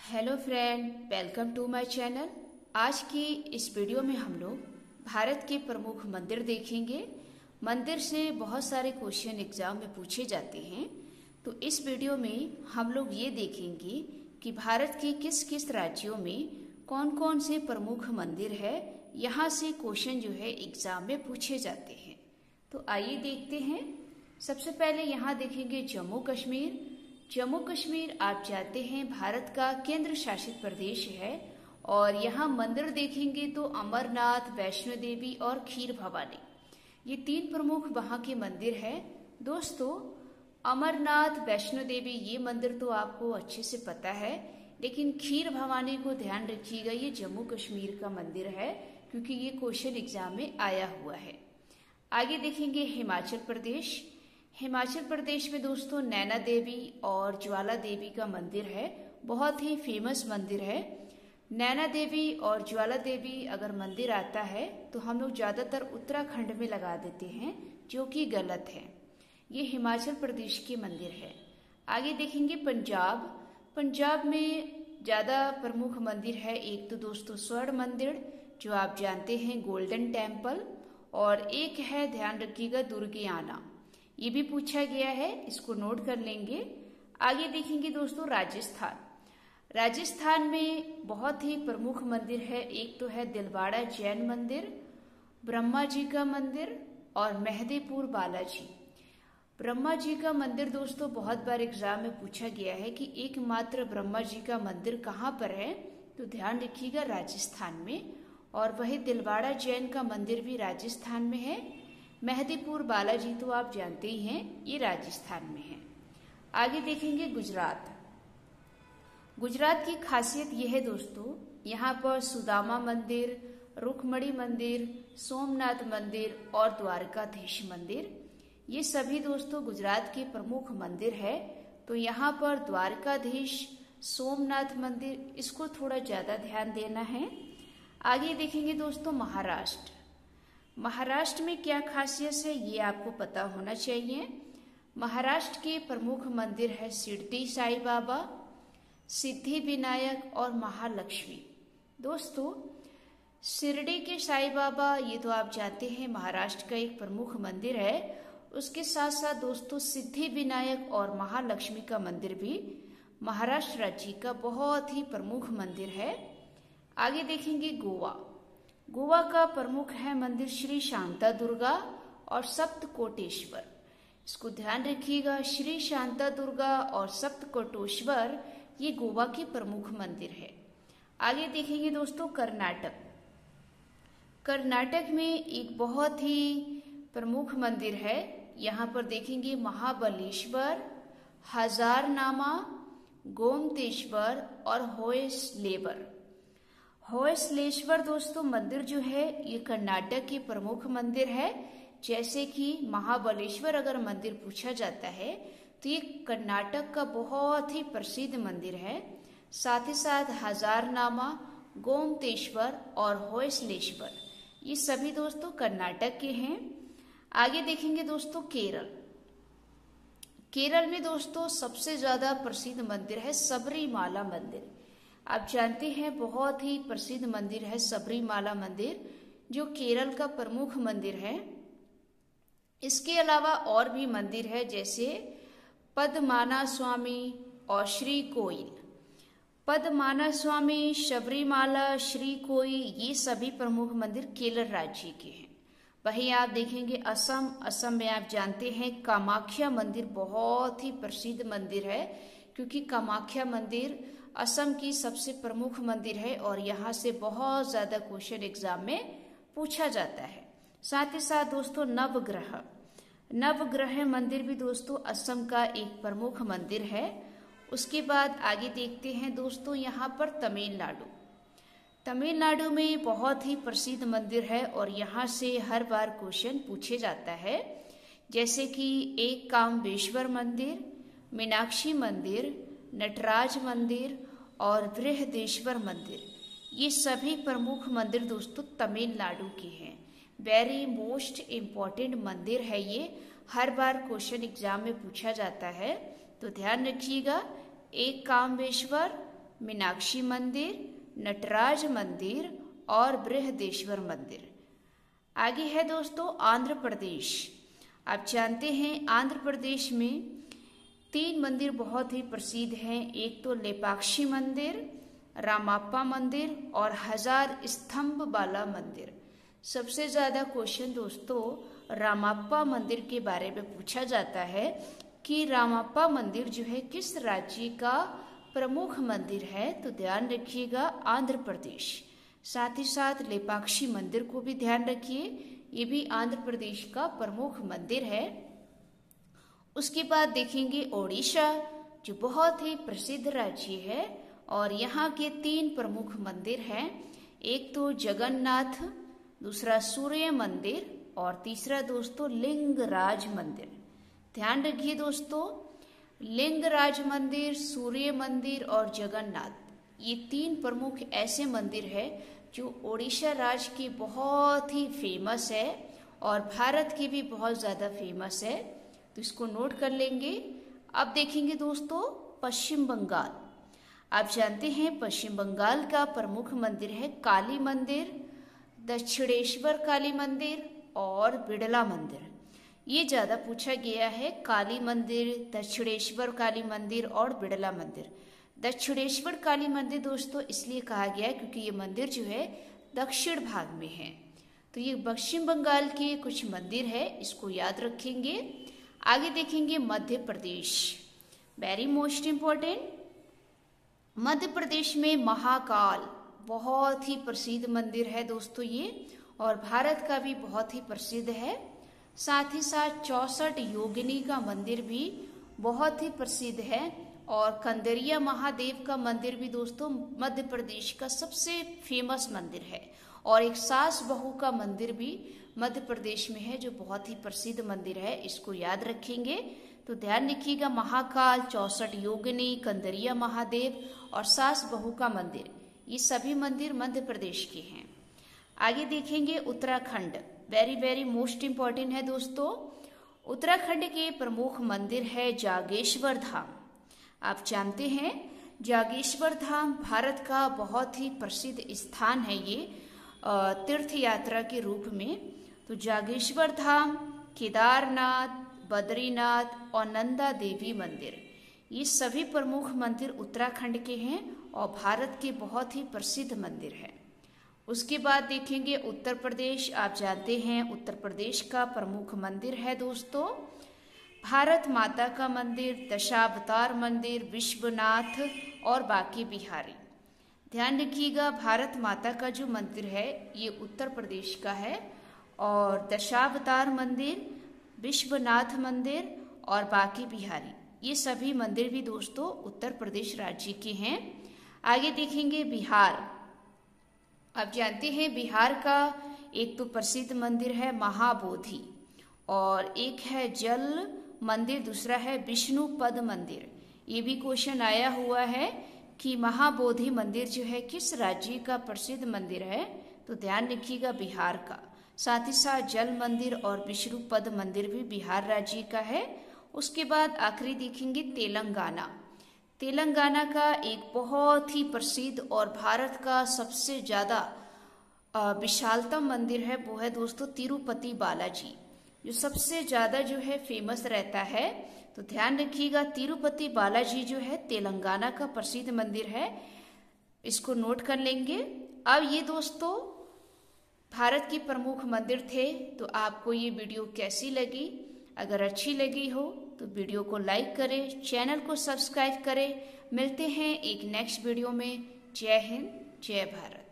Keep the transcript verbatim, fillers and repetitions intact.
Hello friend, welcome to my channel. आज की इस वीडियो में हम लोग भारत के प्रमुख मंदिर देखेंगे। मंदिर से बहुत सारे क्वेश्चन एग्जाम में पूछे जाते हैं, तो इस वीडियो में हम लोग ये देखेंगे कि भारत के किस किस राज्यों में कौन कौन से प्रमुख मंदिर है। यहाँ से क्वेश्चन जो है एग्जाम में पूछे जाते हैं। तो आइए देखते हैं। सबसे पहले यहाँ देखेंगे जम्मू कश्मीर। जम्मू कश्मीर आप जानते हैं भारत का केंद्र शासित प्रदेश है और यहाँ मंदिर देखेंगे तो अमरनाथ, वैष्णो देवी और खीर भवानी, ये तीन प्रमुख वहाँ के मंदिर है। दोस्तों, अमरनाथ, वैष्णो देवी ये मंदिर तो आपको अच्छे से पता है, लेकिन खीर भवानी को ध्यान रखिएगा, ये जम्मू कश्मीर का मंदिर है क्योंकि ये क्वेश्चन एग्जाम में आया हुआ है। आगे देखेंगे हिमाचल प्रदेश। हिमाचल प्रदेश में दोस्तों नैना देवी और ज्वाला देवी का मंदिर है, बहुत ही फेमस मंदिर है। नैना देवी और ज्वाला देवी अगर मंदिर आता है तो हम लोग ज़्यादातर उत्तराखंड में लगा देते हैं, जो कि गलत है। ये हिमाचल प्रदेश के मंदिर है। आगे देखेंगे पंजाब। पंजाब में ज़्यादा प्रमुख मंदिर है। एक तो दोस्तों स्वर्ण मंदिर जो आप जानते हैं, गोल्डन टेम्पल, और एक है, ध्यान रखिएगा, दुर्गियाना। ये भी पूछा गया है, इसको नोट कर लेंगे। आगे देखेंगे दोस्तों राजस्थान। राजस्थान में बहुत ही प्रमुख मंदिर है। एक तो है दिलवाड़ा जैन मंदिर, ब्रह्मा जी का मंदिर और मेहंदीपुर बालाजी। ब्रह्मा जी का मंदिर दोस्तों बहुत बार एग्जाम में पूछा गया है कि एकमात्र ब्रह्मा जी का मंदिर कहाँ पर है, तो ध्यान रखिएगा राजस्थान में। और वही दिलवाड़ा जैन का मंदिर भी राजस्थान में है। मेहंदीपुर बालाजी तो आप जानते ही हैं, ये राजस्थान में है। आगे देखेंगे गुजरात। गुजरात की खासियत यह है दोस्तों, यहाँ पर सुदामा मंदिर, रुक्मणी मंदिर, सोमनाथ मंदिर और द्वारकाधीश मंदिर, ये सभी दोस्तों गुजरात के प्रमुख मंदिर है। तो यहाँ पर द्वारकाधीश, सोमनाथ मंदिर, इसको थोड़ा ज्यादा ध्यान देना है। आगे देखेंगे दोस्तों महाराष्ट्र। महाराष्ट्र में क्या खासियत है ये आपको पता होना चाहिए। महाराष्ट्र के प्रमुख मंदिर है शिरडी साईं बाबा, सिद्धि विनायक और महालक्ष्मी। दोस्तों, शिरडी के साईं बाबा ये तो आप जानते हैं महाराष्ट्र का एक प्रमुख मंदिर है। उसके साथ साथ दोस्तों सिद्धि विनायक और महालक्ष्मी का मंदिर भी महाराष्ट्र राज्य का बहुत ही प्रमुख मंदिर है। आगे देखेंगे गोवा। गोवा का प्रमुख है मंदिर श्री शांता दुर्गा और सप्तकोटेश्वर। इसको ध्यान रखिएगा, श्री शांता दुर्गा और सप्तकोटेश्वर ये गोवा के प्रमुख मंदिर है। आगे देखेंगे दोस्तों कर्नाटक। कर्नाटक में एक बहुत ही प्रमुख मंदिर है। यहाँ पर देखेंगे महाबलेश्वर, हजारनामा, गोमतेश्वर और होयसलेवर। होयसलेश्वर दोस्तों मंदिर जो है ये कर्नाटक के प्रमुख मंदिर है। जैसे कि महाबलेश्वर अगर मंदिर पूछा जाता है तो ये कर्नाटक का बहुत ही प्रसिद्ध मंदिर है। साथ ही साथ हजारनामा, गोमतेश्वर और होयसलेश्वर ये सभी दोस्तों कर्नाटक के हैं। आगे देखेंगे दोस्तों केरल। केरल में दोस्तों सबसे ज्यादा प्रसिद्ध मंदिर है सबरीमाला मंदिर। आप जानते हैं बहुत ही प्रसिद्ध मंदिर है सबरीमाला मंदिर, जो केरल का प्रमुख मंदिर है। इसके अलावा और भी मंदिर है जैसे पद्माना स्वामी और श्री कोइल। पद्माना स्वामी, सबरीमाला, श्री कोइल ये सभी प्रमुख मंदिर केरल राज्य के हैं। वहीं आप देखेंगे असम। असम में आप जानते हैं कामाख्या मंदिर बहुत ही प्रसिद्ध मंदिर है, क्योंकि कामाख्या मंदिर असम की सबसे प्रमुख मंदिर है और यहाँ से बहुत ज्यादा क्वेश्चन एग्जाम में पूछा जाता है। साथ ही साथ दोस्तों नवग्रह। नवग्रह मंदिर भी दोस्तों असम का एक प्रमुख मंदिर है। उसके बाद आगे देखते हैं दोस्तों यहाँ पर तमिलनाडु। तमिलनाडु में बहुत ही प्रसिद्ध मंदिर है और यहाँ से हर बार क्वेश्चन पूछे जाता है, जैसे कि एक कामेश्वर मंदिर, मीनाक्षी मंदिर, नटराज मंदिर और बृहदेश्वर मंदिर। ये सभी प्रमुख मंदिर दोस्तों तमिलनाडु के हैं। वेरी मोस्ट इम्पॉर्टेंट मंदिर है ये, हर बार क्वेश्चन एग्जाम में पूछा जाता है, तो ध्यान रखिएगा। एक कामेश्वर, मीनाक्षी मंदिर, नटराज मंदिर और बृहदेश्वर मंदिर। आगे है दोस्तों आंध्र प्रदेश। आप जानते हैं आंध्र प्रदेश में तीन मंदिर बहुत ही प्रसिद्ध हैं। एक तो लेपाक्षी मंदिर, रामाप्पा मंदिर और हजार स्तंभ वाला मंदिर। सबसे ज्यादा क्वेश्चन दोस्तों रामाप्पा मंदिर के बारे में पूछा जाता है कि रामाप्पा मंदिर जो है किस राज्य का प्रमुख मंदिर है, तो ध्यान रखिएगा आंध्र प्रदेश। साथ ही साथ लेपाक्षी मंदिर को भी ध्यान रखिए, ये भी आंध्र प्रदेश का प्रमुख मंदिर है। उसके बाद देखेंगे ओडिशा, जो बहुत ही प्रसिद्ध राज्य है और यहाँ के तीन प्रमुख मंदिर हैं। एक तो जगन्नाथ, दूसरा सूर्य मंदिर और तीसरा दोस्तों लिंगराज मंदिर। ध्यान रखिए दोस्तों, लिंगराज मंदिर, सूर्य मंदिर और जगन्नाथ, ये तीन प्रमुख ऐसे मंदिर है जो ओडिशा राज्य के बहुत ही फेमस है और भारत के भी बहुत ज़्यादा फेमस है, तो इसको नोट कर लेंगे। अब देखेंगे दोस्तों पश्चिम बंगाल। आप जानते हैं पश्चिम बंगाल का प्रमुख मंदिर है काली मंदिर, दक्षिणेश्वर काली मंदिर और बिड़ला मंदिर। ये ज़्यादा पूछा गया है, काली मंदिर, दक्षिणेश्वर काली मंदिर और बिड़ला मंदिर। दक्षिणेश्वर काली मंदिर दोस्तों इसलिए कहा गया है क्योंकि ये मंदिर जो है दक्षिण भाग में है। तो ये पश्चिम बंगाल के कुछ मंदिर है, इसको याद रखेंगे। आगे देखेंगे Madhya Pradesh, very most important. Madhya Pradesh में महाकाल बहुत ही प्रसिद्ध मंदिर है दोस्तों ये, और भारत का भी बहुत ही प्रसिद्ध है। साथ ही साथ चौसठ योगिनी का मंदिर भी बहुत ही प्रसिद्ध है और कंदरिया महादेव का मंदिर भी दोस्तों मध्य प्रदेश का सबसे फेमस मंदिर है। और एक सास बहू का मंदिर भी मध्य प्रदेश में है जो बहुत ही प्रसिद्ध मंदिर है, इसको याद रखेंगे। तो ध्यान रखिएगा महाकाल, चौसठ योगिनी, कंदरिया महादेव और सास बहू का मंदिर, ये सभी मंदिर मध्य प्रदेश के हैं। आगे देखेंगे Uttarakhand, very very most important है दोस्तों। उत्तराखंड के प्रमुख मंदिर है जागेश्वर धाम। आप जानते हैं जागेश्वर धाम भारत का बहुत ही प्रसिद्ध स्थान है ये तीर्थ यात्रा के रूप में। तो जागेश्वर धाम, केदारनाथ, बद्रीनाथ और नंदा देवी मंदिर, ये सभी प्रमुख मंदिर उत्तराखंड के हैं और भारत के बहुत ही प्रसिद्ध मंदिर हैं। उसके बाद देखेंगे उत्तर प्रदेश। आप जानते हैं उत्तर प्रदेश का प्रमुख मंदिर है दोस्तों भारत माता का मंदिर, दशावतार मंदिर, विश्वनाथ और बांके बिहारी। ध्यान रखिएगा भारत माता का जो मंदिर है ये उत्तर प्रदेश का है और दशावतार मंदिर, विश्वनाथ मंदिर और बांके बिहारी, ये सभी मंदिर भी दोस्तों उत्तर प्रदेश राज्य के हैं। आगे देखेंगे बिहार। आप जानते हैं बिहार का एक तो प्रसिद्ध मंदिर है महाबोधि और एक है जल मंदिर, दूसरा है विष्णु पद मंदिर। ये भी क्वेश्चन आया हुआ है कि महाबोधि मंदिर जो है किस राज्य का प्रसिद्ध मंदिर है, तो ध्यान रखिएगा बिहार का। साथ ही साथ जल मंदिर और विष्णु पद मंदिर भी बिहार राज्य का है। उसके बाद आखिरी देखेंगे तेलंगाना। तेलंगाना का एक बहुत ही प्रसिद्ध और भारत का सबसे ज़्यादा विशालतम मंदिर है, वो है दोस्तों तिरुपति बालाजी, जो सबसे ज़्यादा जो है फेमस रहता है। तो ध्यान रखिएगा तिरुपति बालाजी जो है तेलंगाना का प्रसिद्ध मंदिर है, इसको नोट कर लेंगे। अब ये दोस्तों भारत के प्रमुख मंदिर थे। तो आपको ये वीडियो कैसी लगी? अगर अच्छी लगी हो तो वीडियो को लाइक करें, चैनल को सब्सक्राइब करें। मिलते हैं एक नेक्स्ट वीडियो में। जय हिंद, जय भारत।